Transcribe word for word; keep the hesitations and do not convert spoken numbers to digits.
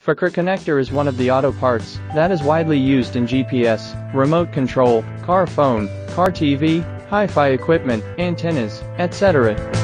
FAKRA connector is one of the auto parts that is widely used in G P S, remote control, car phone, car T V, hi-fi equipment, antennas, et cetera.